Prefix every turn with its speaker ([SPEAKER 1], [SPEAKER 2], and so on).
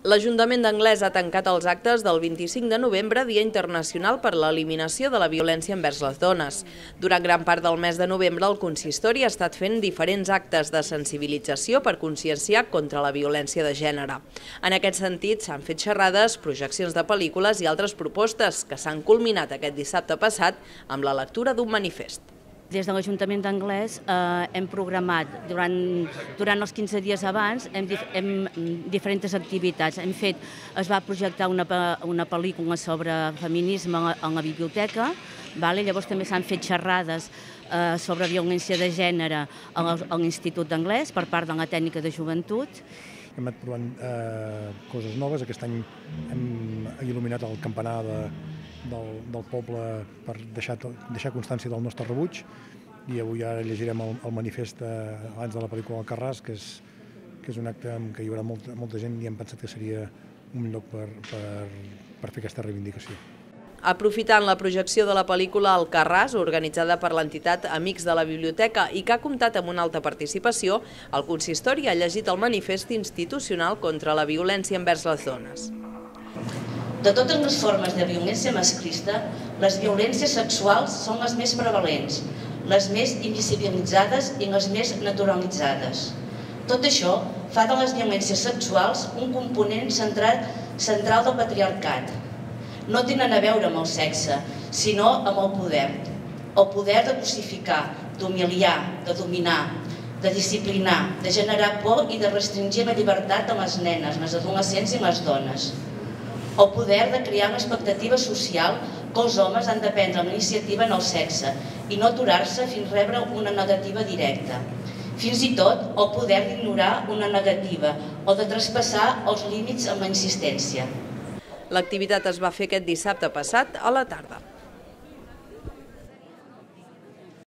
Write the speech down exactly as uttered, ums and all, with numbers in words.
[SPEAKER 1] L'Ajuntament d'Anglès ha tancat els actes del vint-i-cinc de novembre, Dia Internacional per l'Eliminació de la Violència envers les Dones. Durant gran part del mes de novembre, el consistori ha estat fent diferents actes de sensibilització per conscienciar contra la violència de gènere. En aquest sentit, s'han fet xerrades, projeccions de pel·lícules i altres propostes que s'han culminat aquest dissabte passat amb la lectura d'un manifest.
[SPEAKER 2] Des de l'Ajuntament d'Anglès eh, hem programat durant, durant els quinze dies abans hem, hem diferents activitats. Hem fet, es va projectar una, una pel·lícula sobre feminisme en la biblioteca, vale? Llavors també s'han fet xerrades eh, sobre violència de gènere a l'Institut d'Anglès per part de la tècnica de joventut.
[SPEAKER 3] Hem anat provant eh, coses noves. Aquest any hem il·luminat el campanar de, del, del poble per deixar, deixar constància del nostre rebuig, i avui ara llegirem el, el manifest eh, abans de la pel·lícula Alcarràs, que és, que és un acte en què hi haurà molta, molta gent, i hem pensat que seria un lloc per, per, per fer aquesta reivindicació.
[SPEAKER 1] Aprofitant la projecció de la pel·lícula Alcarràs, organitzada per l'entitat Amics de la Biblioteca i que ha comptat amb una alta participació, el consistori ha llegit el manifest institucional contra la violència envers les dones.
[SPEAKER 4] De totes les formes de violència masclista, les violències sexuals són les més prevalents, les més invisibilitzades i les més naturalitzades. Tot això fa de les violències sexuals un component central, central del patriarcat. No tenen a veure amb el sexe, sinó amb el poder. El poder de cosificar, d'humiliar, de dominar, de disciplinar, de generar por i de restringir la llibertat de les nenes, les adolescents i les dones. El poder de crear una expectativa social que els homes han de prendre la iniciativa en el sexe i no aturar-se fins a rebre una negativa directa. Fins i tot el poder d'ignorar una negativa o de traspassar els límits amb la insistència.
[SPEAKER 1] L'activitat es va fer aquest dissabte passat a la tarda.